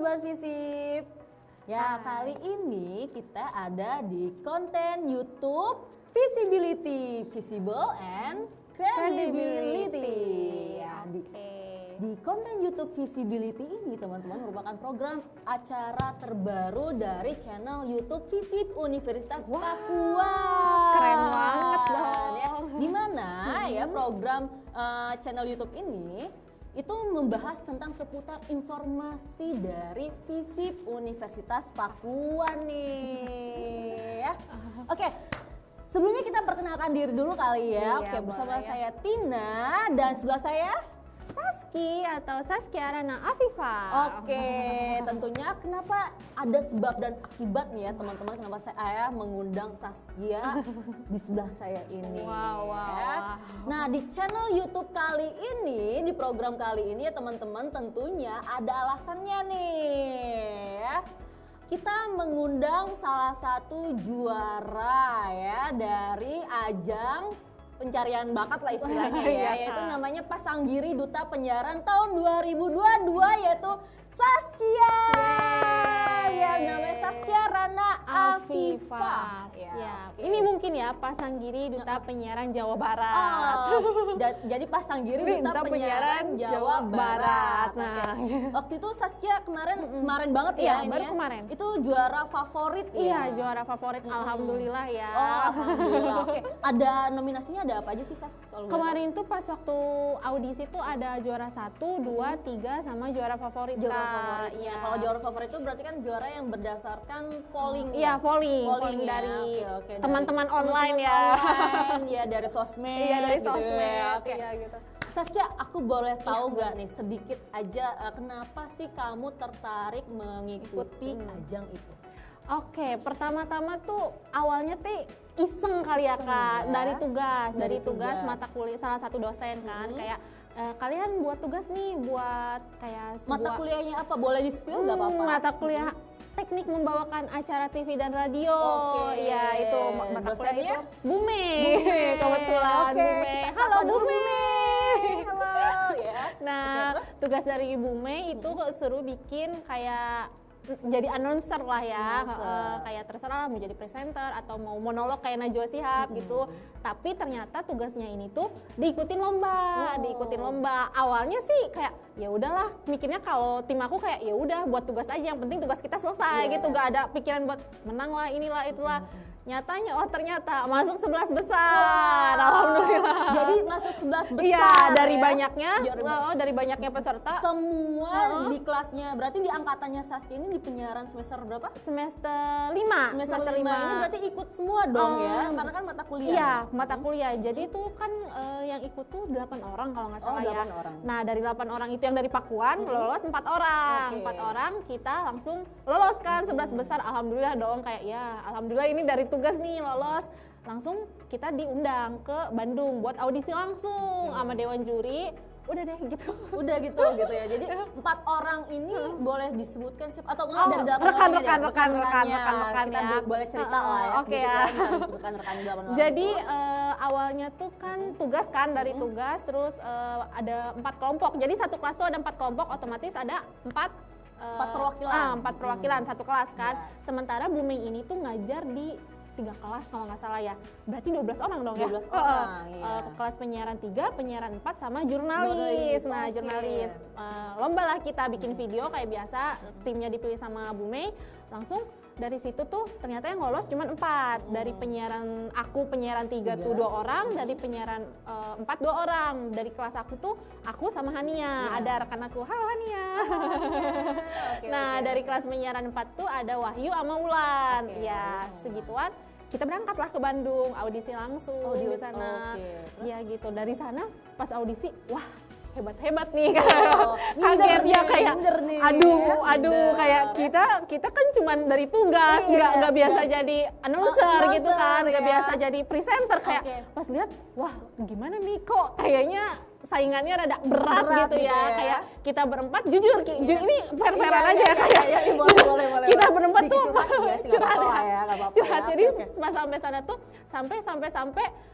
Sobat Visip. Ya, kali ini kita ada di konten YouTube Visibility, Visible and Credibility. Ya, di konten YouTube Visibility ini teman-teman merupakan program acara terbaru dari channel YouTube Visip Universitas Papua. Keren banget dong. Ya, dimana ya program channel YouTube ini itu membahas tentang seputar informasi dari Visip Universitas Papua nih ya. Oke, sebelumnya kita perkenalkan diri dulu kali ya. Oke, bersama saya Tina dan sebelah saya Saski atau Saskia Rana Afifa. Oke, tentunya kenapa ada sebab dan akibat nih ya teman-teman, kenapa saya mengundang Saskia di sebelah saya ini. Wow. Nah, di channel YouTube kali ini, di program kali ini ya teman-teman, tentunya ada alasannya nih ya. Kita mengundang salah satu juara ya dari ajang pencarian bakat lah istilahnya ya, yaitu namanya Pasanggiri Duta Penyiaran tahun 2022, yaitu Saskia. Ya, namanya Saskia Rana Afifa. Ya. Ini mungkin ya Pasanggiri Duta Penyiaran Jawa Barat. Jadi Pasanggiri Duta Penyiaran Jawa Barat. Nah, waktu itu Saskia kemarin banget ya, ini baru ya. kemarin. Itu juara favorit ya. Iya, juara favorit. Alhamdulillah ya. Oh, alhamdulillah. Oke, ada nominasinya ada apa aja sih Sas? Kemarin tuh pas waktu audisi tuh ada juara 1, 2, 3 sama juara favorit. Iya. Kalau juara favorit itu berarti kan juara yang berdasarkan polling. Iya, polling ya. dari Oke, teman-teman online ya. Iya, dari sosmed. Iya, dari gitu sosmed. Ya. Oke. Iya, gitu. Saskia, aku boleh tahu nggak nih sedikit aja kenapa sih kamu tertarik mengikuti ajang itu? Oke, pertama-tama tuh awalnya iseng kali ya Kak, dari tugas mata kuliah salah satu dosen kan, kayak kalian buat tugas nih buat kayak sebuah mata kuliahnya apa? Boleh di-spill nggak apa-apa? Mata kuliah teknik membawakan acara TV dan radio. Oke. Iya, itu mata kuliah Dosennya? itu Bume. Kebetulan Oke, Bume. kita Halo sapa dulu, Bume. Halo ya. Nah, tugas dari Bume itu suruh bikin kayak jadi announcer lah ya, kayak terserah lah mau jadi presenter atau mau monolog kayak Najwa Shihab gitu. Tapi ternyata tugasnya ini tuh diikutin lomba. Awalnya sih kayak ya udahlah, mikirnya kalau tim aku kayak ya udah buat tugas aja, yang penting tugas kita selesai gitu, gak ada pikiran buat menang lah inilah itulah. Nyatanya ternyata masuk 11 besar. Alhamdulillah. Jadi masuk 11 besar. Iya, dari ya? dari banyaknya peserta. Semua di kelasnya. Berarti di angkatannya Saskia ini di penyiaran semester berapa? Semester 5. Semester 5 ini berarti ikut semua dong ya. Karena kan mata kuliah. Iya, mata kuliah. Jadi itu kan yang ikut tuh 8 orang kalau nggak salah ya. 8 orang. Nah, dari 8 orang itu yang dari Pakuan lolos 4 orang. 4 orang kita langsung lolos kan 11 besar. Alhamdulillah dong, kayak ya alhamdulillah ini dari tugas nih lolos, langsung kita diundang ke Bandung buat audisi langsung sama dewan juri. Udah deh gitu. Udah gitu ya. Jadi 4 orang ini boleh disebutkan siapa atau enggak dari 8 rekan-rekan kita ya. boleh cerita lah ya. Oke ya. Rekan-rekan 8 orang. Jadi awalnya tuh kan tugas kan dari tugas, terus ada 4 kelompok. Jadi satu kelas tuh ada 4 kelompok, otomatis ada 4 perwakilan. 4 perwakilan satu kelas kan. Sementara Buming ini tuh ngajar di 3 kelas kalau nggak salah ya. Berarti 12 orang dong 12 orang, iya. Kelas penyiaran 3, penyiaran 4 sama jurnalis. Nah, jurnalis. Lomba lah kita bikin video kayak biasa, timnya dipilih sama Buming. Langsung dari situ tuh ternyata yang lolos cuma 4. Dari penyiaran 3 tuh 2 orang, dari penyiaran 4 2 orang. Dari kelas aku tuh aku sama Hania, ada rekan aku. Halo Hania. Dari kelas penyiaran 4 tuh ada Wahyu sama Wulan. Segituan. Kita berangkatlah ke Bandung, audisi langsung di sana. Ya gitu. Dari sana pas audisi, wah hebat-hebat nih kaget ya, kayak aduh kayak kita kan cuman dari tugas, nggak biasa jadi announcer gitu kan, nggak biasa jadi presenter, kayak pas lihat wah gimana nih kok kayaknya saingannya rada berat gitu ya. Kayak kita berempat jujur ini fair-fairan aja ya, kayak boleh. kita berempat tuh curhat ya. jadi pas sampai sana tuh sampai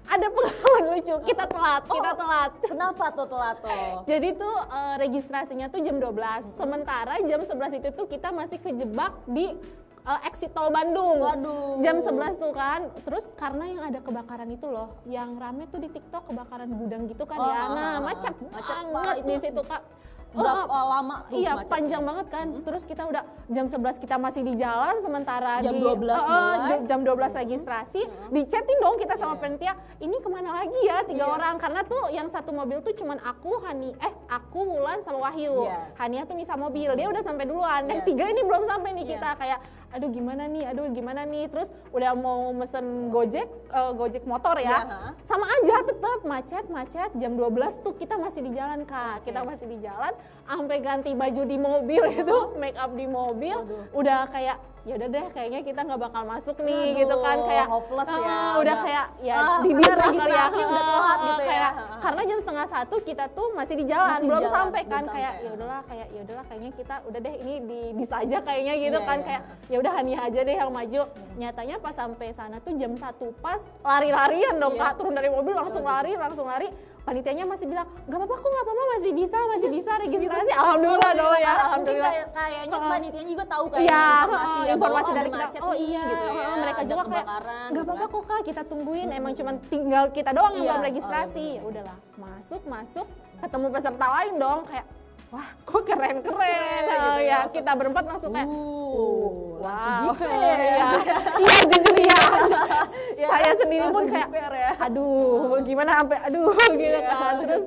ada pengalaman lucu, kita telat. Kenapa tuh telat tuh? Jadi tuh registrasinya tuh jam 12, sementara jam 11 itu tuh kita masih kejebak di exit tol Bandung. Waduh. Jam 11 tuh kan, terus karena yang ada kebakaran itu loh, yang rame tuh di TikTok kebakaran gudang gitu kan ya. Nah, macet banget di situ Kak. Berapa lama tuh iya, macetnya? panjang banget kan. Terus kita udah jam 11 kita masih di jalan, sementara jam 12 jam 12 registrasi, dichatin dong kita sama panitia, ini kemana lagi ya 3 orang, karena tuh yang satu mobil tuh cuman aku, aku, Wulan sama Wahyu. Hania tuh bisa mobil, dia udah sampai duluan. Yang 3 ini belum sampai nih, kita kayak aduh gimana nih, terus udah mau mesen Gojek motor ya, sama aja tetap macet, jam 12 tuh kita masih di jalan Kak, kita masih di jalan, sampai ganti baju di mobil itu, make up di mobil, udah kayak ya udah deh kayaknya kita nggak bakal masuk nih gitu kan, kayak hopeless ya, udah kayak ya di registrasi udah telat gitu ya, karena jam 12:30 kita tuh masih di jalan, belum sampai kan, kayak ya udahlah kayaknya kita udah deh ini di saja kayaknya gitu kan, kayak ya udah Hania aja deh yang maju. Nyatanya pas sampai sana tuh jam 1 pas lari-larian dong Kak, turun dari mobil langsung lari. Panitianya masih bilang nggak apa-apa masih bisa registrasi. Alhamdulillah dong ya, alhamdulillah. Kayaknya panitianya juga tahu kayak informasi dari kita. Oh iya gitu ya. Mereka juga kayak nggak apa-apa kok Kak, kita tungguin. Emang cuma tinggal kita doang yang belum registrasi. Ya udahlah, masuk ketemu peserta lain dong, kayak wah kok keren gitu ya. Kita berempat langsung kayak wow. Gitu ya. Iya jujur ya. Saya sendiri pun kayak aduh gimana sampai gitu kan. Terus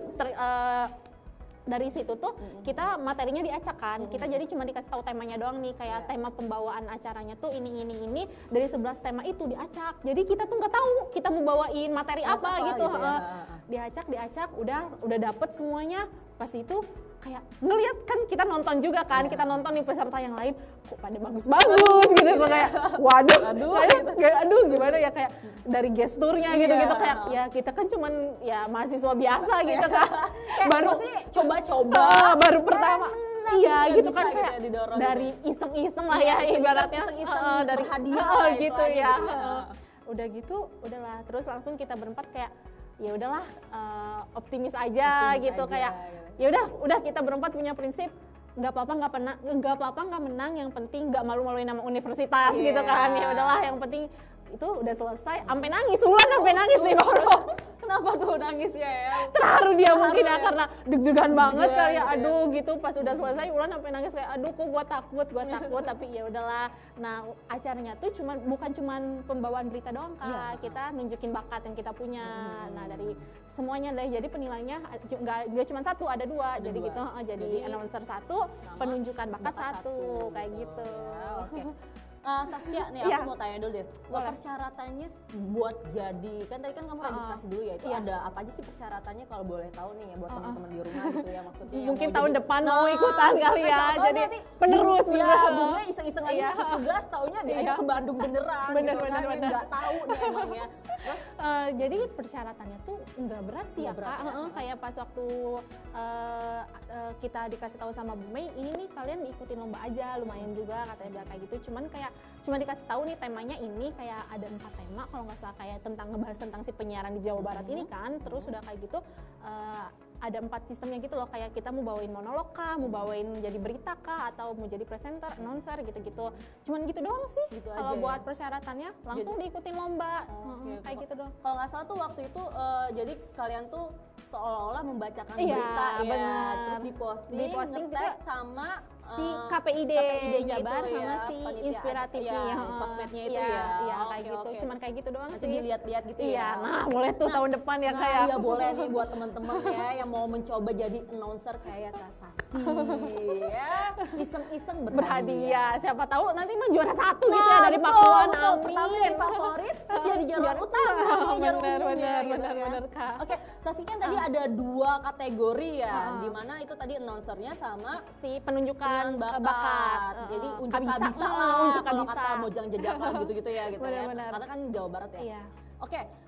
dari situ tuh kita materinya diacak kan, kita jadi cuma dikasih tahu temanya doang nih, kayak tema pembawaan acaranya tuh ini, dari 11 tema itu diacak, jadi kita tuh nggak tahu kita mau bawain materi apa gitu ya. Diacak udah dapet semuanya. Pas itu kayak ngeliat kan, kita nonton juga kan, kita nonton nih peserta yang lain kok pada bagus gitu, kayak waduh aduh gimana ya, kayak dari gesturnya gitu kayak ya kita kan cuman ya mahasiswa biasa gitu kan, baru sih coba-coba baru pertama gitu kan, kayak dari iseng-iseng lah ya ibaratnya, dari hadiah gitu ya. Udah gitu udahlah, terus langsung kita berempat kayak ya udahlah optimis aja gitu, kayak ya udah kita berempat punya prinsip nggak apa-apa nggak menang, yang penting nggak malu-maluin nama universitas gitu kan. Ya udahlah, yang penting itu udah selesai, sampai nangis, Wulan sampai nangis nih Bro. Kenapa tuh nangis ya? Terharu dia mungkin ya, karena deg-degan banget kali ya, aduh gitu. Pas udah selesai Wulan sampai nangis kayak aduh kok gua takut, tapi ya udahlah. Nah, acaranya tuh bukan cuman pembawaan berita doang Kak, kita nunjukin bakat yang kita punya. Nah, dari semuanya deh, jadi penilaiannya nggak cuma satu, ada dua. Jadi gitu, jadi announcer 1, penunjukan bakat 1, kayak gitu. Oke. Saskia nih, aku mau tanya dulu deh, persyaratannya buat jadi, kan tadi kan kamu registrasi dulu ya, itu ada apa aja sih persyaratannya kalau boleh tahu nih ya, buat teman-teman di rumah gitu ya, maksudnya mungkin tahun depan mau ikutan kali ya, jadi penerus bunga iseng-iseng aja masuk tugas, taunya diajak ke Bandung beneran gitu kan, nggak tahu nih emangnya. Terus jadi persyaratannya tuh nggak berat sih ya Kak, kayak pas waktu kita dikasih tahu sama Bu Mei, ini nih kalian diikutin lomba aja, lumayan juga katanya bilang kayak gitu. Cuma dikasih tahu nih temanya ini kayak ada 4 tema kalau nggak salah, kayak ngebahas tentang si penyiaran di Jawa Barat ini kan. Terus udah kayak gitu ada 4 sistemnya gitu loh, kayak kita mau bawain monolog kah, mau bawain jadi berita kah, atau mau jadi presenter, announcer gitu-gitu. Cuman gitu doang sih. Gitu kalau buat persyaratannya langsung diikutin lomba. Kayak gitu doang. Kalau nggak salah tuh waktu itu jadi kalian tuh seolah-olah membacakan berita ya, terus diposting nge-tag sama si KPID Jabar itu sama si Inspiratifnya, sosmednya itu kayak gitu. Cuman kayak gitu doang sih. Dilihat-lihat gitu ya. Nah, mulai tuh tahun depan ya kayak. Iya, boleh nih buat teman-teman ya yang mau mencoba jadi announcer kayak Kak Saski ya. Iseng-iseng berhadiah. Siapa tahu nanti mah juara 1 gitu ya dari Pakuan. Amin. Pertama jadi favorit, jadi juara utama. Benar Kak. Oke, Saski kan tadi ada 2 kategori ya, di mana itu tadi announcernya sama si penunjukan bakat. Jadi unjuk bisa lah, kalau kata Mojang Jejaka gitu-gitu ya gitu ya. Karena kan Jawa Barat ya. Oke,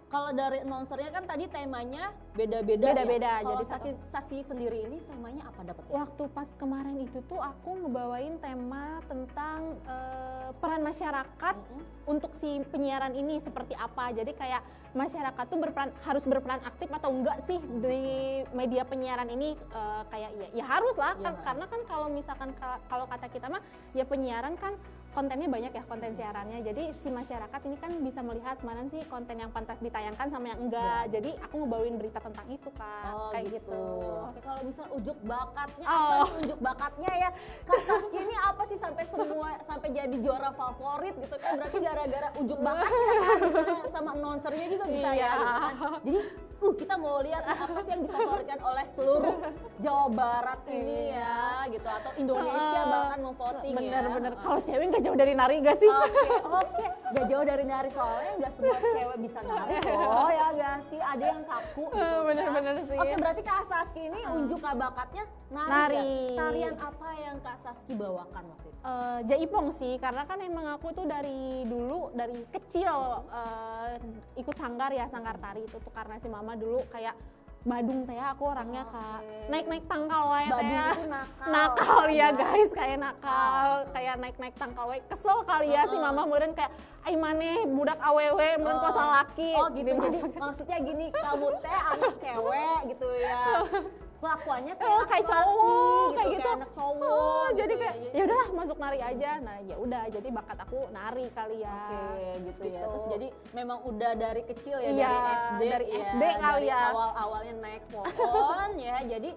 Kalau dari announcernya kan tadi temanya beda-beda ya. Kalau Saski sendiri ini temanya apa dapetnya? Waktu pas kemarin itu tuh aku ngebawain tema tentang peran masyarakat untuk si penyiaran ini seperti apa. Jadi kayak masyarakat tuh harus berperan aktif atau enggak sih di media penyiaran ini, kayak ya harus lah kan, karena kan kalau misalkan kalau kata kita mah ya penyiaran kan kontennya banyak ya, konten siarannya. Jadi si masyarakat ini kan bisa melihat mana sih konten yang pantas ditayangkan sama yang enggak. Jadi aku ngebawain berita tentang itu Kak. Kayak gitu. Oke, kalau misalnya ujuk bakatnya apa nih ujuk bakatnya ya? Kak Saski ini apa sih sampai jadi juara favorit gitu kan? Berarti gara-gara ujuk bakatnya kan, misalnya sama announcernya juga bisa ya gitu kan. Jadi kita mau lihat apa sih yang difavoritkan oleh seluruh Jawa Barat ini ya gitu, atau Indonesia bahkan mau voting ya. Bener-bener. Kalau cewek nggak jauh dari nari gak sih? Oke, nggak jauh dari nari, soalnya nggak semua cewek bisa nari loh ya gak sih, ada yang kaku gitu. Bener-bener sih. Oke, berarti Kak Saski ini unjuk bakatnya nari. Ya? Tarian apa yang Kak Saski bawakan waktu itu? Jaipong sih, karena kan emang aku tuh dari dulu, dari kecil ikut sanggar tari itu tuh, karena si mama dulu kayak Badung teh aku orangnya Kak, naik tangkal wae kayak nakal ya guys, kayak nakal, kayak naik tangkal wae, kesel kali ya si mama meureun kayak ai maneh budak awewe meureun kosa laki. Gitu. Jadi maksudnya gini, kamu teh anak cewek gitu ya. Kelakuannya kayak cowok gitu, kayak gitu, kayak anak cowok gitu, jadi kayak ya udahlah masuk nari aja. Nah ya udah, jadi bakat aku nari kali ya. Gitu ya. Terus jadi memang udah dari kecil ya, dari SD kali ya, awal-awalnya naik pohon ya, jadi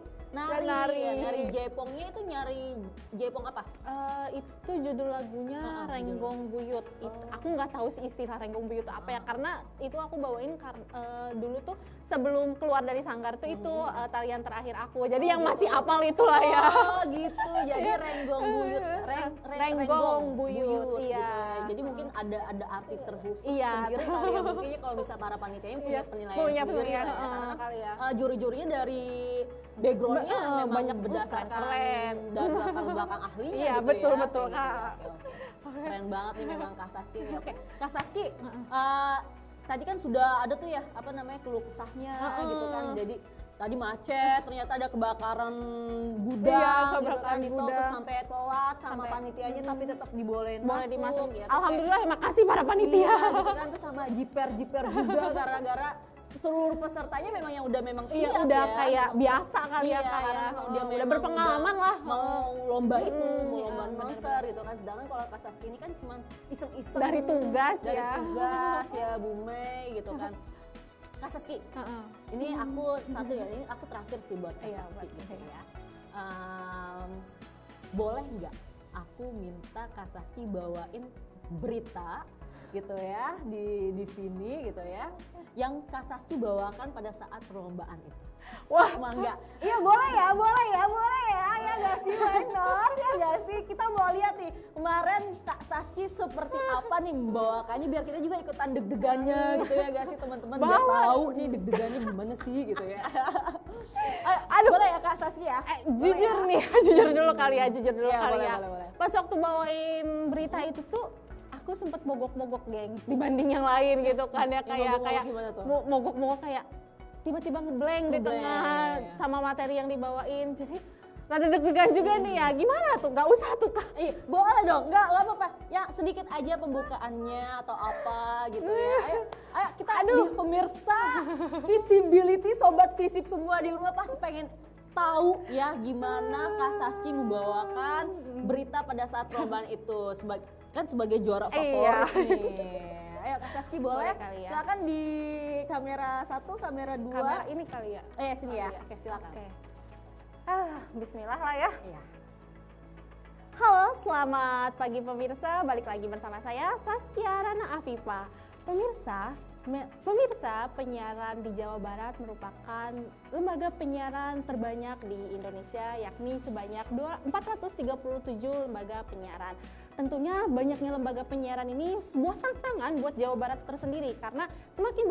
nari jaipongnya itu nyari jaipong apa? Itu judul lagunya Renggong Buyut. Aku nggak tahu sih istilah Renggong Buyut apa ya, karena itu aku bawain dulu tuh sebelum keluar dari sanggar tuh itu tarian terakhir aku. Jadi yang masih apal itulah ya. Gitu. Jadi Renggong Buyut, Renggong Buyut. Iya. Gitu. Jadi mungkin ada arti terkhusus sendiri kali ya, mungkin kalau bisa para panitia punya penilaian sendiri ya. Kali ya. Juri-jurinya dari backgroundnya memang banyak berdasarkan keren dan latar belakang ahlinya. Iya, gitu betul ya. Kak. Oke. Keren banget nih memang Kak Saski nih. Oke, Kak Saski, tadi kan sudah ada tuh ya apa namanya keluh kesahnya gitu kan. Jadi tadi macet, ternyata ada kebakaran gudang gitu kan di tol, terus sampai telat sama panitianya tapi tetap dibolehin masuk. Ya, alhamdulillah, makasih para panitia. Iya, gitu kan, terus sama jiper juga gara-gara seluruh pesertanya memang yang memang siap udah ya, kayak biasa kali ya, kayak dia udah berpengalaman lah mau lomba itu, mau lomba monster gitu kan. Sedangkan kalau Kak Saski ini kan cuma iseng-iseng dari tugas ya Bu Mei gitu kan. Kak Saski, ini aku ini aku terakhir sih buat Kak Saski gitu ya. Boleh nggak aku minta Kak Saski bawain berita gitu ya di sini gitu ya, yang Kak Saski bawakan pada saat perlombaan itu? Wah, enggak? Iya boleh ya ya gak sih, why not ya gak sih? Kita mau lihat nih kemarin Kak Saski seperti apa nih membawakannya, biar kita juga ikutan deg-degannya gitu ya gak sih teman-teman, biar tahu nih deg-degannya gimana sih gitu ya. Aduh, boleh ya Kak Saski ya? Jujur nih, jujur dulu kali ya. Boleh. Pas waktu bawain berita itu tuh aku sempet mogok-mogok geng dibanding yang lain gitu kan ya, kayak mogok-mogok kayak tiba-tiba ngeblank di tengah sama materi yang dibawain, jadi rada deg-degan juga nih ya. Gimana tuh? Gak usah tuh Kak. Boleh dong, gak apa-apa ya, sedikit aja pembukaannya atau apa gitu ya. Ayo kita pemirsa visibility, sobat visip semua di rumah pasti pengen tahu ya gimana Kak Saski membawakan berita pada saat perlombaan itu sebagai juara favorit nih. Ayo Kak Saski boleh ya. Silakan di kamera 1, kamera 2. Kamera ini kali ya. Sini ya. Oke, silakan. Bismillah lah ya. Iya. Halo, selamat pagi pemirsa. Balik lagi bersama saya Saskia Rana Afifa. Pemirsa, penyiaran di Jawa Barat merupakan lembaga penyiaran terbanyak di Indonesia, yakni sebanyak 437 lembaga penyiaran. Tentunya banyaknya lembaga penyiaran ini sebuah tantangan buat Jawa Barat tersendiri, karena semakin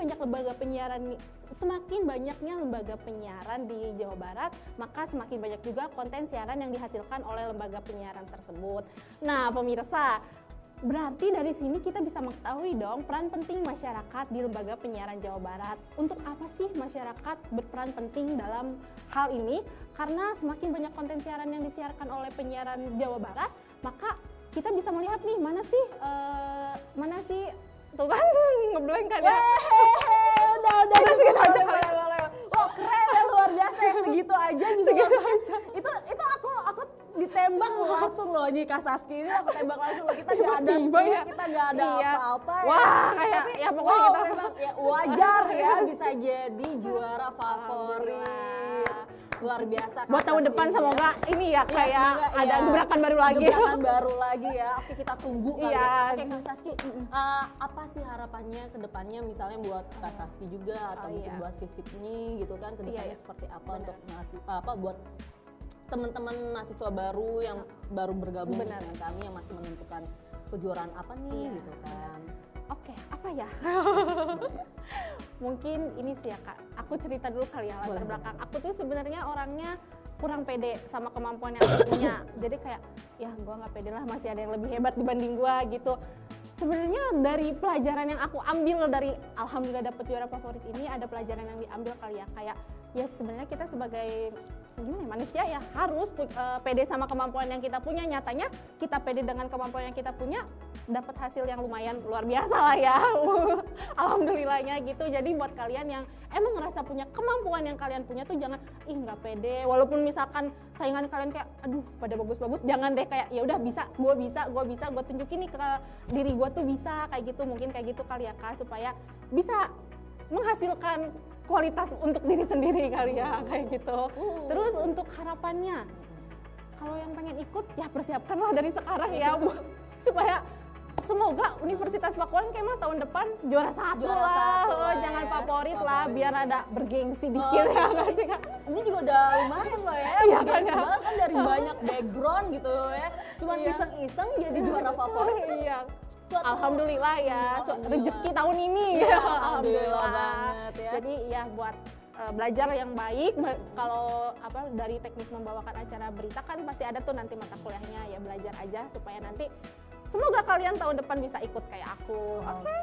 banyaknya lembaga penyiaran di Jawa Barat, maka semakin banyak juga konten siaran yang dihasilkan oleh lembaga penyiaran tersebut. Nah, pemirsa, Berarti dari sini kita bisa mengetahui dong peran penting masyarakat di Lembaga Penyiaran Jawa Barat. Untuk apa sih masyarakat berperan penting dalam hal ini? Karena semakin banyak konten siaran yang disiarkan oleh penyiaran Jawa Barat, maka kita bisa melihat nih mana sih tuh kan ngeblank kan ya. Udah segitu aja. Wah, keren ya, luar biasa ya, segitu aja juga. Itu aku ditembak langsung loh nih Kak Saski, ini aku tembak langsung loh. Kita nggak ada script, kita nggak ada apa-apa ya. Wah, kayak ya pokoknya kita memang ya wajar ya bisa jadi juara favorit. Luar biasa Kak buat tahun depan semoga ini ya kayak ada gebrakan baru lagi. Gebrakan baru lagi ya. Oke, kita tunggu kali ya. Oke Kak Saski, apa sih harapannya ke depannya misalnya buat Kak Saski juga atau mungkin buat FISIP ini gitu kan, ke depannya seperti apa untuk buat teman-teman mahasiswa baru yang baru bergabung dengan kami yang masih menentukan kejuaraan apa nih gitu kan. Oke, apa ya? Mungkin ini sih ya Kak, aku cerita dulu kali ya latar belakang. Aku tuh sebenarnya orangnya kurang pede sama kemampuan yang aku punya. Jadi kayak, ya gua nggak pede lah, masih ada yang lebih hebat dibanding gua gitu. Sebenarnya dari pelajaran yang aku ambil dari alhamdulillah dapet juara favorit ini, ada pelajaran yang diambil kali ya, kayak ya sebenarnya kita sebagai gimana ya, manusia ya harus pede sama kemampuan yang kita punya. Nyatanya kita pede dengan kemampuan yang kita punya, dapat hasil yang lumayan luar biasa lah ya. Alhamdulillahnya gitu. Jadi buat kalian yang emang ngerasa punya kemampuan yang kalian punya tuh jangan nggak pede. Walaupun misalkan saingan kalian kayak aduh pada bagus-bagus, jangan deh kayak ya udah bisa, gue tunjukin nih ke diri gue tuh bisa kayak gitu. Mungkin kayak gitu kali ya Kak, supaya bisa menghasilkan kualitas untuk diri sendiri kali ya kayak gitu. Terus untuk harapannya, kalau yang pengen ikut ya persiapkanlah dari sekarang ya supaya semoga Universitas Pakuan Kemah tahun depan juara satu lah, jangan favorit lah, biar ada bergengsi dikit ya nggak sih Kak? Ini juga udah lumayan loh ya, bergengsi banget kan dari banyak background gitu ya, cuman iseng-iseng jadi juara favorit. Iya. Alhamdulillah ya, rezeki tahun ini ya. Alhamdulillah banget ya. Jadi ya buat belajar yang baik, kalau dari teknik membawakan acara berita kan pasti ada tuh nanti mata kuliahnya, ya belajar aja supaya nanti semoga kalian tahun depan bisa ikut kayak aku. Oke.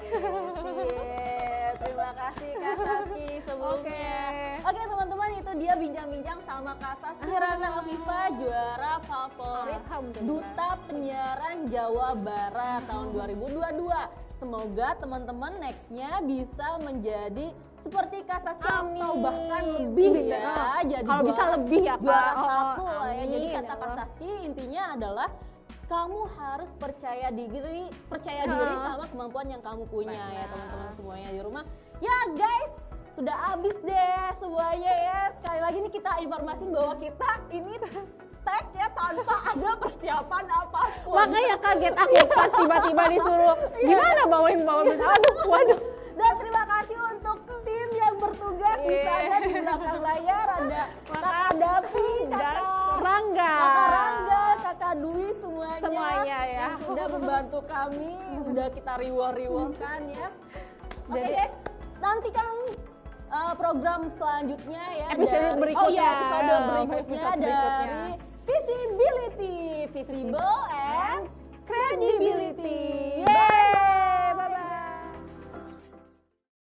Terima kasih Kak Saski sebelumnya. Oke teman-teman, itu dia bincang-bincang sama Kak Saski Rana Afifa, juara favorit Duta Penyiaran Jawa Barat tahun 2022. Semoga teman-teman nextnya bisa menjadi seperti Kak Saski atau bahkan lebih ya. Jadi kalau bisa lebih ya Kak. Juara satu lah ya. Jadi kata Kak Saski intinya adalah kamu harus percaya diri sama kemampuan yang kamu punya. Ya teman-teman semuanya di rumah. Ya guys, sudah habis deh semuanya ya. Sekali lagi nih kita informasin bahwa kita ini tag ya tanpa ada persiapan apapun. Makanya kaget aku pas tiba-tiba disuruh gimana bawain waduh. Dan terima kasih untuk tim yang bertugas di sana di belakang layar, ada Kakak Davi, Kakak Rangga, Kakak Dwi semuanya ya yang sudah membantu kami, udah kita reward-kan ya. Oke guys, nantikan program selanjutnya ya, episode berikutnya dari Visibility, Visible and Credibility. Yeay!